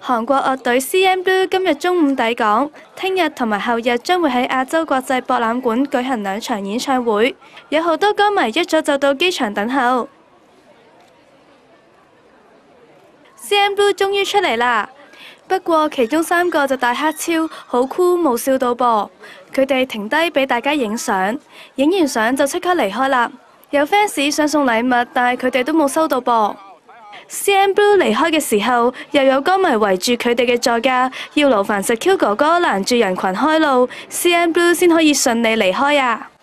韓國樂隊 CNBLUE 今日中午抵港，聽日同埋後日將會喺亞洲國際博覽館舉行2場演唱會，有好多歌迷一早就到機場等候。CNBLUE 終於出嚟啦，不過其中3個就大黑超，好酷冇笑到噃。佢哋停低俾大家影相，影完相就即刻離開啦。有 fans 想送禮物，但係佢哋都冇收到噃。CNBLUE 離開嘅時候，又有歌迷圍住佢哋嘅座駕，要勞煩石 Q 哥哥攔住人群開路，CNBLUE 先可以順利離開啊！